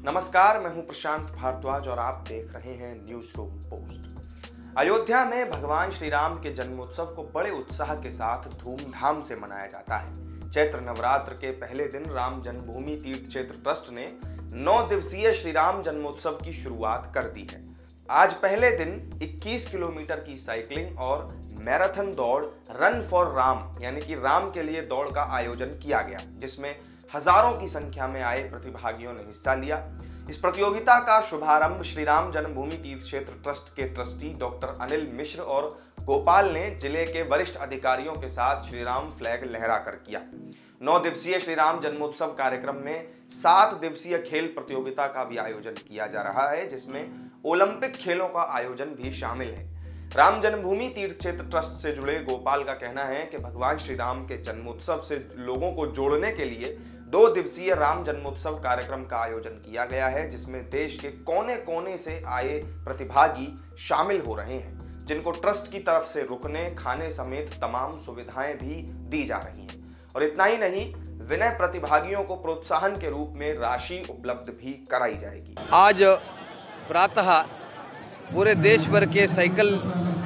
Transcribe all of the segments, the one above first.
नमस्कार, मैं हूं प्रशांत भारद्वाज और आप देख रहे हैं न्यूज रूम पोस्ट। अयोध्या में भगवान श्री राम के जन्मोत्सव को बड़े उत्साह के साथ धूमधाम से मनाया जाता है। चैत्र नवरात्र के पहले दिन राम जन्मभूमि तीर्थ क्षेत्र ट्रस्ट ने 9 दिवसीय श्री राम जन्मोत्सव की शुरुआत कर दी है। आज पहले दिन 21 किलोमीटर की साइकिलिंग और मैराथन दौड़ रन फॉर राम यानी कि राम के लिए दौड़ का आयोजन किया गया, जिसमें हजारों की संख्या में आए प्रतिभागियों ने हिस्सा लिया। इस प्रतियोगिता का शुभारंभ श्री राम जन्मभूमि तीर्थ क्षेत्र ट्रस्ट के ट्रस्टी डॉक्टर अनिल मिश्र और गोपाल ने जिले के वरिष्ठ अधिकारियों के साथ श्री राम फ्लैग लहराकर किया। 9 दिवसीय श्री राम जन्मोत्सव कार्यक्रम में 7 दिवसीय खेल प्रतियोगिता का भी आयोजन किया जा रहा है, जिसमें ओलंपिक खेलों का आयोजन भी शामिल है। राम जन्मभूमि तीर्थ क्षेत्र ट्रस्ट से जुड़े गोपाल का कहना है कि भगवान श्री राम के जन्मोत्सव से लोगों को जोड़ने के लिए 2 दिवसीय राम जन्मोत्सव कार्यक्रम का आयोजन किया गया है, जिसमें देश के कोने कोने से आए प्रतिभागी शामिल हो रहे हैं, जिनको ट्रस्ट की तरफ से रुकने, खाने समेत तमाम सुविधाएं भी दी जा रही हैं। और इतना ही नहीं, विनय प्रतिभागियों को प्रोत्साहन के रूप में राशि उपलब्ध भी कराई जाएगी। आज प्रातः पूरे देश भर के साइकिल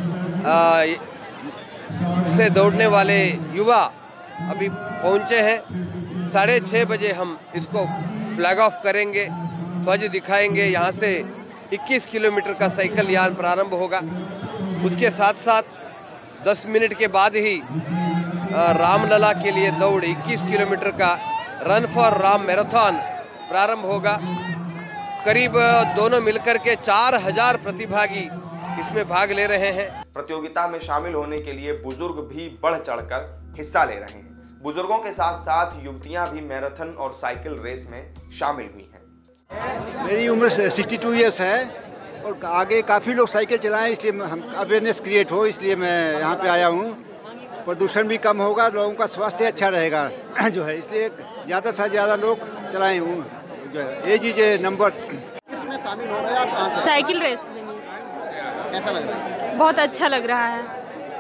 से दौड़ने वाले युवा अभी पहुंचे हैं। 6:30 बजे हम इसको फ्लैग ऑफ करेंगे, ध्वज दिखाएंगे। यहाँ से 21 किलोमीटर का साइकिल यान प्रारंभ होगा। उसके साथ साथ 10 मिनट के बाद ही रामलला के लिए दौड़ 21 किलोमीटर का रन फॉर राम मैराथन प्रारंभ होगा। करीब दोनों मिलकर के 4000 प्रतिभागी इसमें भाग ले रहे हैं। प्रतियोगिता में शामिल होने के लिए बुजुर्ग भी बढ़ चढ़कर हिस्सा ले रहे हैं। बुजुर्गों के साथ साथ युवतियां भी मैराथन और साइकिल रेस में शामिल हुई हैं। मेरी उम्र 62 ईयर्स है और आगे काफ़ी लोग साइकिल चलाएं, इसलिए हम अवेयरनेस क्रिएट हो, इसलिए मैं यहाँ पे आया हूँ। प्रदूषण भी कम होगा, लोगों का स्वास्थ्य अच्छा रहेगा जो है, इसलिए ज़्यादा से ज़्यादा लोग चलाएं हूँ जो है। Age is a number. इसमें शामिल हो रहे हैं आप? कहाँ से? Cycle race. कैसा लग रहा है? बहुत अच्छा लग रहा है।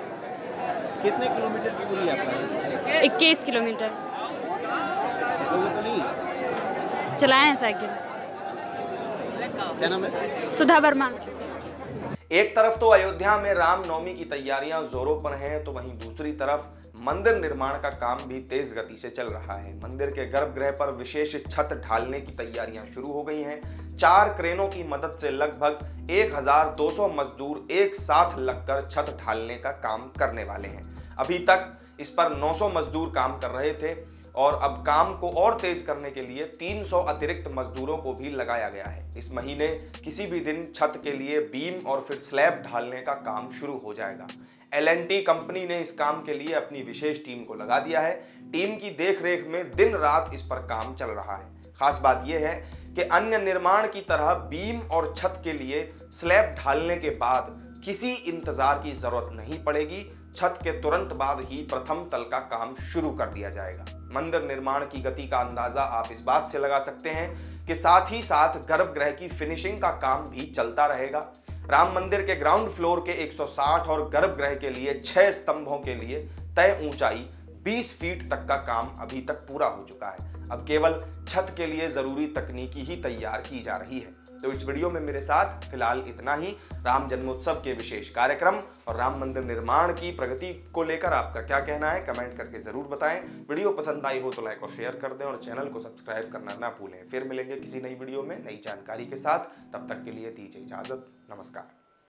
कितने किलोमीटर की दूरी है आपका? 21 किलोमीटर। लोगों को नहीं चलाए हैं साइकिल। क्या नाम है? सुधा वर्मा। एक तरफ तो अयोध्या में रामनवमी की तैयारियां जोरों पर हैं, तो वहीं दूसरी तरफ मंदिर निर्माण का काम भी तेज गति से चल रहा है। मंदिर के गर्भगृह पर विशेष छत ढालने की तैयारियां शुरू हो गई हैं। 4 क्रेनों की मदद से लगभग 1200 मजदूर एक साथ लगकर छत ढालने का काम करने वाले हैं। अभी तक इस पर 900 मजदूर काम कर रहे थे और अब काम को और तेज करने के लिए 300 अतिरिक्त मजदूरों को भी लगाया गया है। इस महीने किसी भी दिन छत के लिए बीम और फिर स्लैब ढालने का काम शुरू हो जाएगा। L&T कंपनी ने इस काम के लिए अपनी विशेष टीम को लगा दिया है। टीम की देखरेख में दिन रात इस पर काम चल रहा है। खास बात यह है कि अन्य निर्माण की तरह बीम और छत के लिए स्लैब ढालने के बाद किसी इंतजार की जरूरत नहीं पड़ेगी। छत के तुरंत बाद ही प्रथम तल का काम शुरू कर दिया जाएगा। मंदिर निर्माण की गति का अंदाजा आप इस बात से लगा सकते हैं कि साथ ही साथ गर्भगृह की फिनिशिंग का काम भी चलता रहेगा। राम मंदिर के ग्राउंड फ्लोर के 160 और गर्भगृह के लिए 6 स्तंभों के लिए तय ऊंचाई 20 फीट तक का काम अभी तक पूरा हो चुका है। अब केवल छत के लिए जरूरी तकनीकी ही तैयार की जा रही है। तो इस वीडियो में मेरे साथ फिलहाल इतना ही। राम जन्मोत्सव के विशेष कार्यक्रम और राम मंदिर निर्माण की प्रगति को लेकर आपका क्या कहना है, कमेंट करके जरूर बताएं। वीडियो पसंद आई हो तो लाइक और शेयर कर दें और चैनल को सब्सक्राइब करना ना भूलें। फिर मिलेंगे किसी नई वीडियो में नई जानकारी के साथ। तब तक के लिए दीजिए इजाजत। नमस्कार।